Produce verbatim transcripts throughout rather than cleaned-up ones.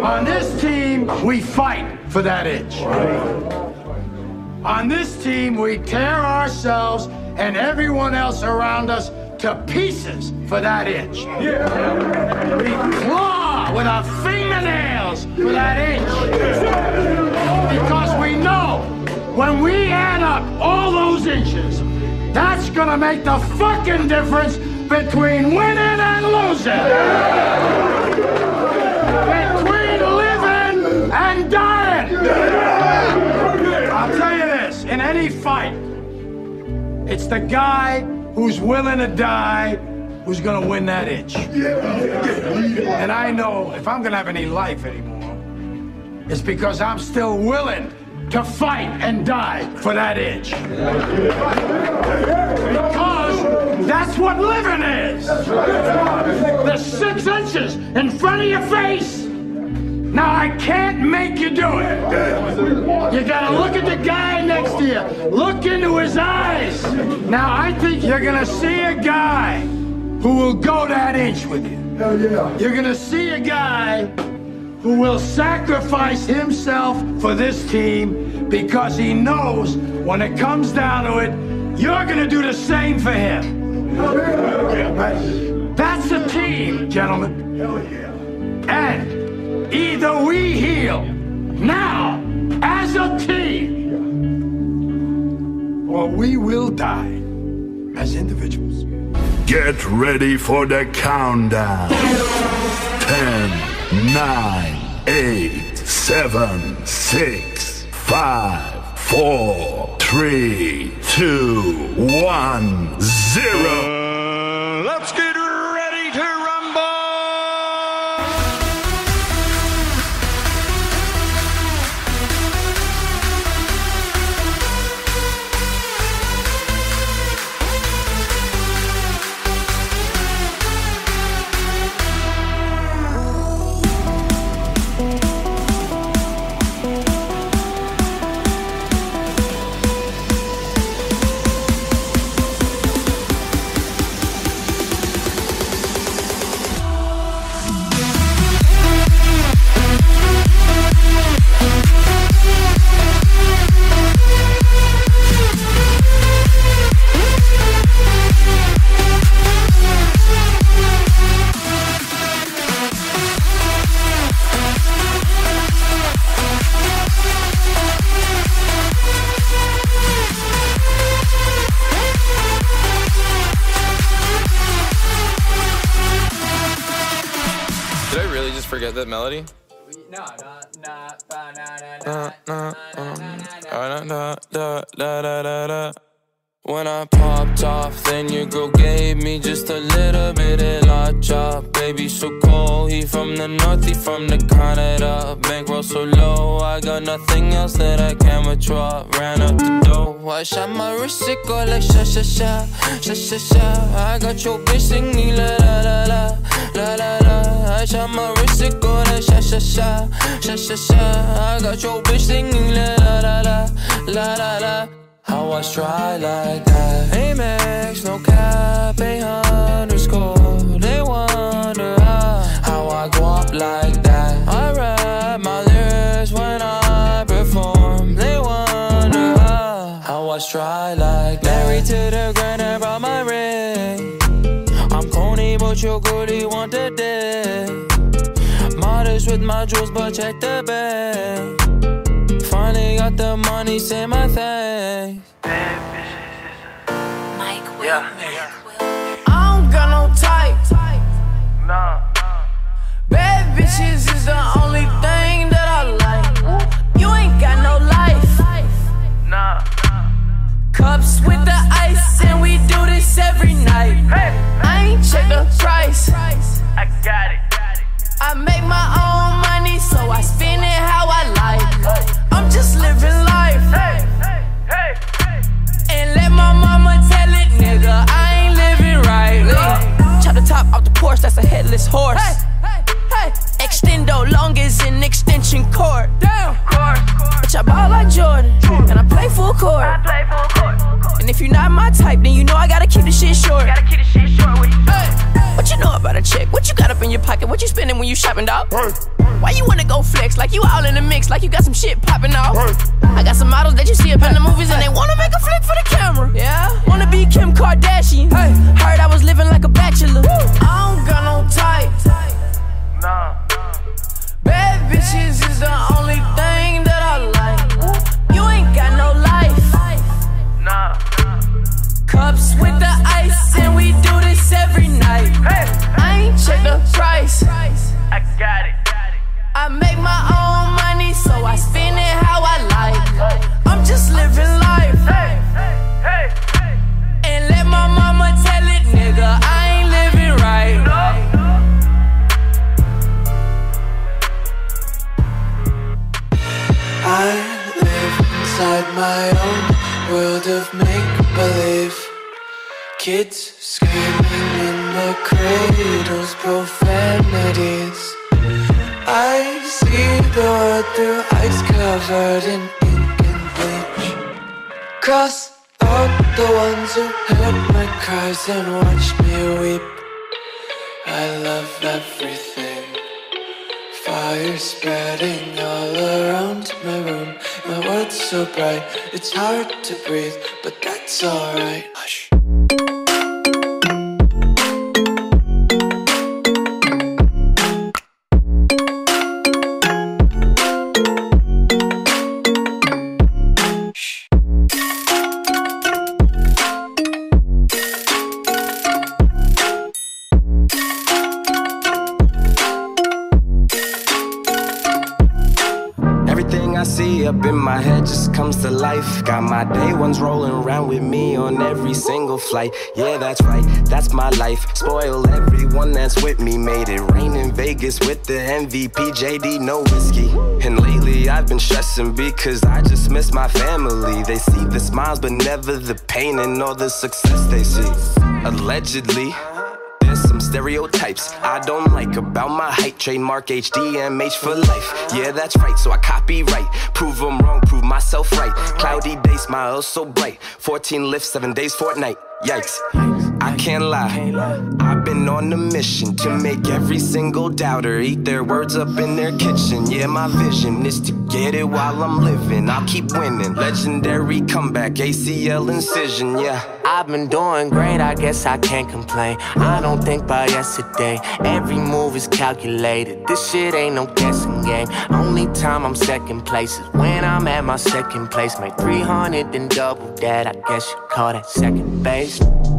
On this team, we fight for that inch. On this team, we tear ourselves and everyone else around us to pieces for that inch. Yeah. We claw with our fingernails for that inch. Because we know when we add up all those inches, that's gonna make the fucking difference between winning and losing. Between living and dying. I'll tell you this, in any fight, it's the guy who's willing to die who's gonna win that inch. And I know if I'm gonna have any life anymore, it's because I'm still willing to fight and die for that inch. Because that's what living is. The six inches in front of your face. Now, I can't make you do it. You gotta look at the guy next to you. Look into his eyes. Now, I think you're gonna see a guy who will go that inch with you. You're gonna see a guy who will sacrifice himself for this team because he knows when it comes down to it, you're gonna do the same for him. That's a team, gentlemen. And either we heal now as a team, or we will die as individuals. Get ready for the countdown. Ten, nine, eight, seven, six, five, four, three, two, one, zero. Uh, let's get ready to rumble. Forget that melody? No, no, When I popped off, then your girl gave me just a little bit of la chop. Baby so cold, he from the north, he from the Canada. Bankroll so low, I got nothing else that I can withdraw. Ran up the dough, I shot my wrist, it go like sha sha sha, sha sha sha. I got your bitch singing la la la la, la la la. I shot my wrist, it go like sha sha sha, sha sha sha. I got your bitch singing la la la la, la la la. How I try like that? Amex, no cap, a underscore. They wonder how, how I go up like that. I rap my lyrics when I perform. They wonder how, how I try like that. Married to the grind, I brought my ring. I'm corny, but your girlie want the dick. Modest with my jewels, but check the bag. Finally got the money, say my thanks. Mike Will. Yeah. I don't got no type. Nah. Bad bitches is the only thing that I like. You ain't got no life. Nah. Cups with the ice, and we do this every night. Hey. I ain't check the price. I got it. I make my own money, so I spend it how I like. I'm just living life. Hey, hey, hey, hey. And let my mama tell it, nigga, I ain't when you shopping, dawg? Why you wanna go flex like you all in the mix, like you got some shit popping off? I got some models that you see up in the movies and they wanna make a flick for the camera. Yeah, wanna be Kim Kardashian. Hey, heard I was living like a bachelor. I don't got no type. Nah. Bad bitches is the only thing that I like. You ain't got no life. Nah. Cups with the ice and we do this every night. Hey. I ain't check the price. I got it. I make my own money, so I spend it how I like. I'm just living life. Hey, hey, hey, hey. And let my mama tell it, nigga, I ain't living right. I live inside my own world of make-believe. Kids screaming in their cradles, profanities. I see the world through ice covered in ink and bleach. Cross out the ones who heard my cries and watched me weep. I love everything. Fire spreading all around my room. My world's so bright, it's hard to breathe, but that's alright. Hush. Up in my head just comes to life. Got my day ones rolling around with me on every single flight. Yeah, that's right, that's my life. Spoiled everyone that's with me. Made it rain in Vegas with the M V P, J D, no whiskey. And lately I've been stressing because I just miss my family. They see the smiles but never the pain and all the success they see. Allegedly, there's some stereotypes I don't like about my height. Trademark H D M H for life. Yeah, that's right, so I copyright. Prove them wrong, prove myself right. Cloudy day, smile so bright. fourteen lifts, seven days, fortnight. Yikes, I can't lie. I've been on a mission to make every single doubter eat their words up in their kitchen. Yeah, my vision is to get it while I'm living. I'll keep winning. Legendary comeback, A C L incision, yeah. I've been doing great, I guess I can't complain. I don't think about yesterday. Every move is calculated. This shit ain't no guessing game. Only time I'm second place is when I'm at my second place. Make three hundred then double that. I guess you call that second base.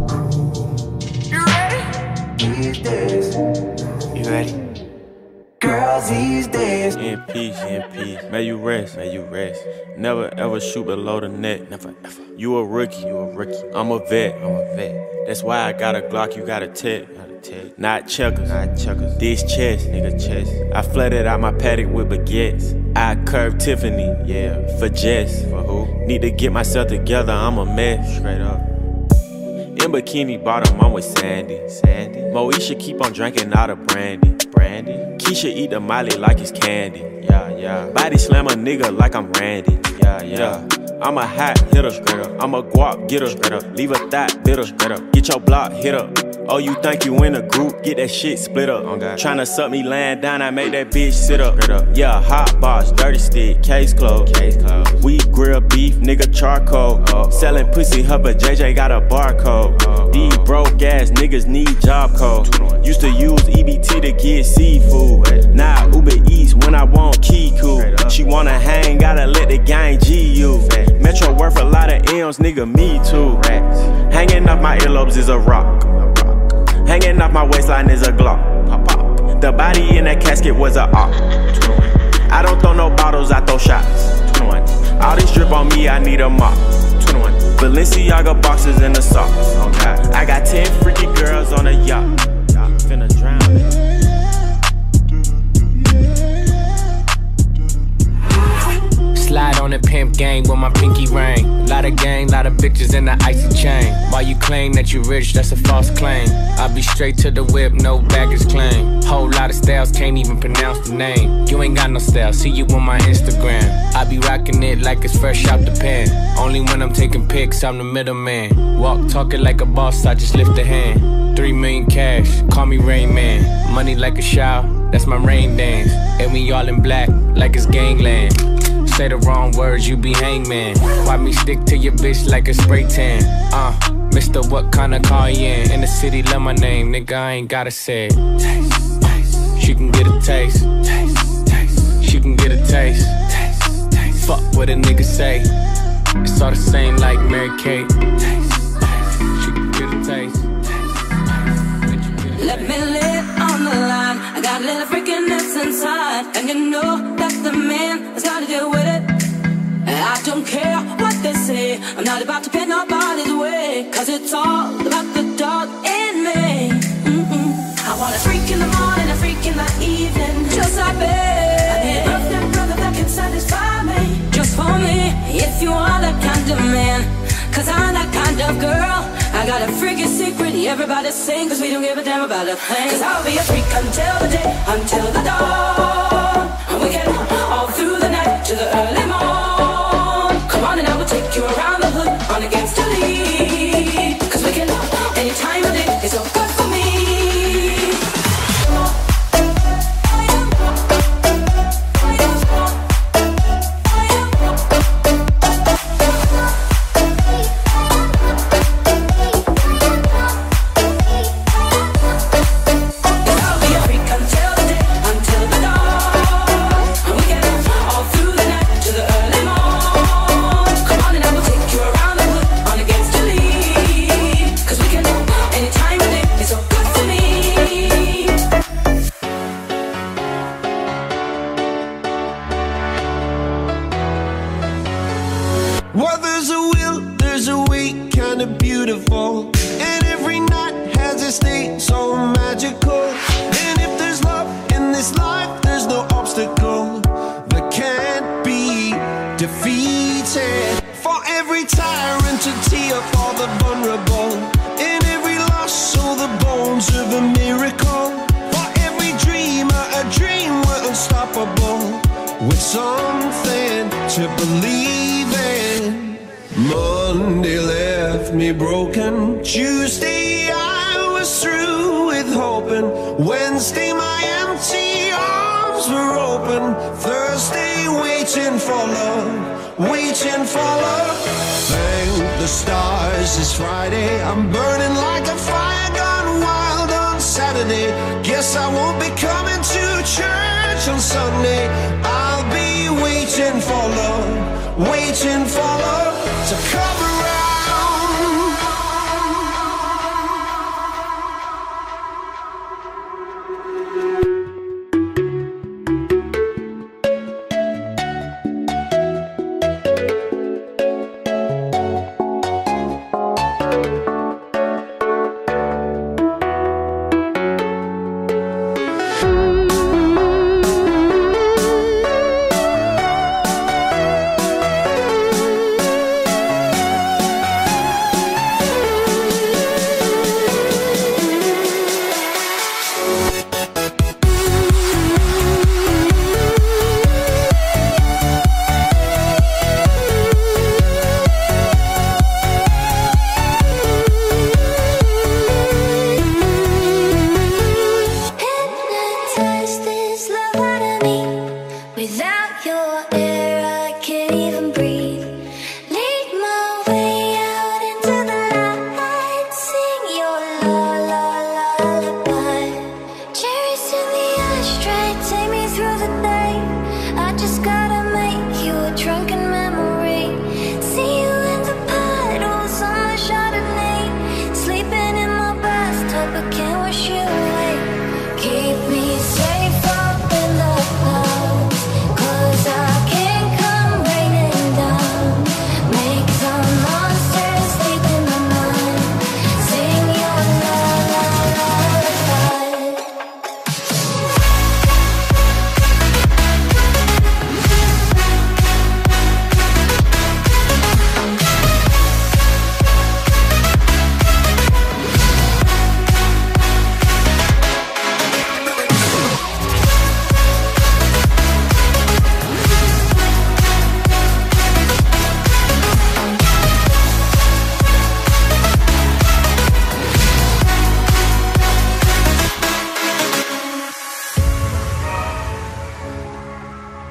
You ready? These days. You ready? Girls these days. In peace, in peace. May you rest, may you rest. Never ever shoot below the net. Never ever. You a rookie, you a rookie. I'm a vet, I'm a vet. That's why I got a Glock, you got a tech. Not checkers, not checkers. This chest, nigga, chest. I flooded out my paddock with baguettes. I curved Tiffany, yeah, for Jess. For who? Need to get myself together, I'm a mess. Straight up. In Bikini Bottom, I'm with Sandy. Sandy. Moesha keep on drinking out of brandy. Brandy. Keisha eat the Molly like it's candy. Yeah, yeah. Body slam a nigga like I'm Randy. Yeah, yeah. yeah. I'm a hot hitter, straight up. I'm a guap getter, straight up. Leave a thought bitter, straight up. Get your block hit up. Oh, you think you in a group? Get that shit split up. Oh, tryna suck me laying down, I make that bitch sit up. up. Yeah, hot box, dirty stick, case closed. Case closed. We grill beef, nigga charcoal. Oh, Selling pussy, her but J J got a barcode. Oh, These broke ass niggas need job code. Used to use E B T to get seafood. Now Uber Eats when I want Kiku. She wanna hang, gotta let the gang G you. Metro worth a lot of M's, nigga, me too. Hanging off my earlobes is a rock. Hanging off my waistline is a Glock. The body in that casket was a op. I don't throw no bottles, I throw shots. All this drip on me, I need a mop. Balenciaga boxes in the socks. I got ten freaky girls on a yacht. Finna drown it. Slide on the pimp gang with my pinky ring. Lot of gang, lot of bitches in the icy chain. While you claim that you rich, that's a false claim. I be straight to the whip, no baggage claim. Whole lot of styles, can't even pronounce the name. You ain't got no style, see you on my Instagram. I be rocking it like it's fresh out the pen. Only when I'm taking pics, I'm the middleman. Walk talking like a boss, I just lift a hand. Three million cash, call me Rain Man. Money like a shower, that's my rain dance. And we all in black, like it's gangland. Say the wrong words, you be hangman. Why me stick to your bitch like a spray tan? Uh, Mister What kind of car you in? In the city, love my name, nigga, I ain't gotta say it. Taste, taste. She can get a taste. Taste, taste. She can get a taste. Taste, taste. Fuck what a nigga say. It's all the same like Mary Kate. Taste, taste. She can get a taste. Let me live on the line. I got a little freakiness inside, and you know that the man has got to deal with it. And I don't care what they say, I'm not about to pay nobody's way, cause it's all about the dog in me. Mm-mm. I want a freak in the morning, a freak in the evening, just like me. I need a birthday brother that can satisfy me, just for me. If you are that kind of man, cause I'm that kind of girl. I got a freaky secret, everybody sing, cause we don't give a damn about a thing. Cause I'll be a freak until the day, until the dawn. And we can all through the night to the early morn. Come on and I will take you around the hood on against the lead. Cause we can any time of day, it's all good for me. Well, there's a will, there's a way, kinda beautiful. And every night has a state so magical. And if there's love in this life, there's no obstacle that can't be defeated. For every tyrant to tear for the vulnerable. In every loss, so the bones of a miracle. For every dreamer, a dream we're unstoppable. With something to believe in. Monday left me broken. Tuesday I was through with hoping. Wednesday my empty arms were open. Thursday waiting for love, waiting for love. Thank the stars it's Friday. I'm burning like a fire gone wild on Saturday. Guess I won't be coming to church on Sunday. I'll be waiting for love, waiting for love to come around.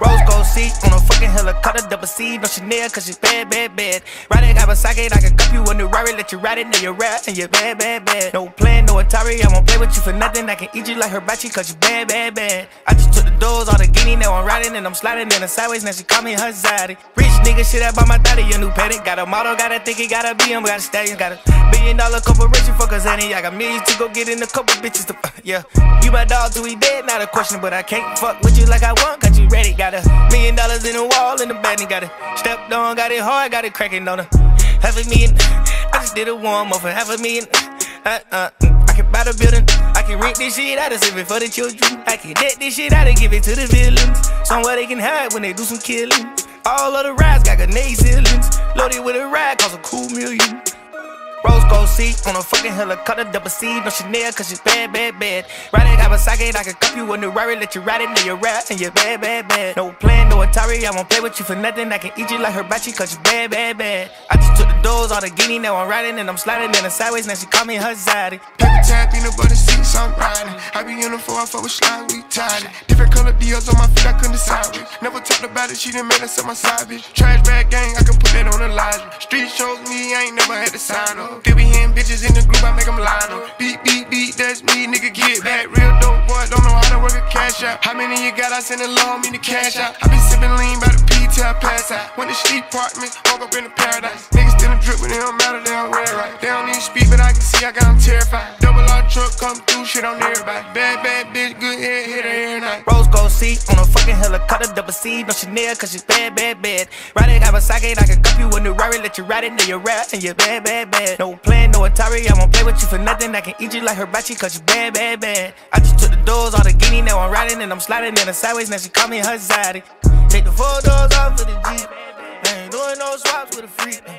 Rose gold seat on a fucking helicopter, double C, no Chanel, cause she's bad, bad, bad. Riding Kawasaki, I can cup you a new Rari, let you ride it, now you're rap, and you're bad, bad, bad. No plan, no Atari, I won't play with you for nothing. I can eat you like hibachi, cause you bad, bad, bad. I just took the doors, all the guinea, now I'm riding, and I'm sliding in the sideways, now she call me her zaddy. Rich nigga, shit, I bought my daddy a new paddock. Got a model, gotta think he gotta be him, got a stallion, got a billion dollar corporation for Kazani. I got millions to go get in a couple bitches to, uh, yeah. You my dog till we dead, not a question, but I can't fuck with you like I want, cause you ready. Got a million dollars in the wall, in the bed, and got it stepped on, got it hard, got it cracking on her. Half a million, I just did a warm up for half a million. Uh, uh, I can buy the building, I can rent this shit out and save it for the children. I can debt this shit out and give it to the villains, somewhere they can hide when they do some killing. All of the rides got grenade ceilings, loaded with a ride, cost a cool million. Rose gold seat on a fucking helicopter, double C, no Chanel, cause she's bad, bad, bad. Riding Kawasaki, I can cup you a new Rari, let you ride it, now you're rap, and you're bad, bad, bad. No plan, no Atari, I won't play with you for nothing. I can eat you like hibachi, cause you bad, bad, bad. I just took the doors, all the guinea, now I'm riding, and I'm sliding in the sideways, now she call me her zaddy. Paper tag, peanut butter seats, I'm riding. I be in the four, I fuck with slime, we tied it. Different color deals on my feet, I couldn't decide with. Never talked about it, she done made us up my side, bitch. Trash bag gang, I can put that on the line. Street shows me, I ain't never had to sign up. They be hitting bitches in the group, I make them line up. Beat, beat, beat, that's me, nigga, get back. Real dope boy, don't know how to work a cash out. How many you got? I send a loan, me to cash out. I been sipping lean by the P till I pass out. Went to sleep apartments, woke up in the paradise. Niggas still drip, but they don't matter, they don't wear it right. They don't need to speak, but I can see I got them terrified. Double R truck come through, shit on everybody. Bad, bad bitch, good head, hit her every night. Rose gold seat on a fucking helicopter, double C, no Chanel, cause she's bad, bad, bad. Riding Kawasaki, I can cup you a new Rari, let you ride it, now you're rap, and you're bad, bad, bad. No plan, no Atari, I won't play with you for nothing. I can eat you like hibachi, cause you bad, bad, bad. I just took the doors, all the guinea, now I'm riding, and I'm sliding in the sideways, now she call me her zaddy. Take the four doors off of the Jeep, I ain't doing no swaps with a freak.